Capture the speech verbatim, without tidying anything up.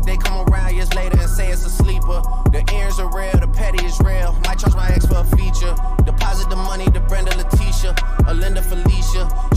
they come around years later and say it's a sleeper. The earrings are real, the petty is real. Might charge my ex for a feature. Deposit the money to Brenda Leticia, or Linda Felicia.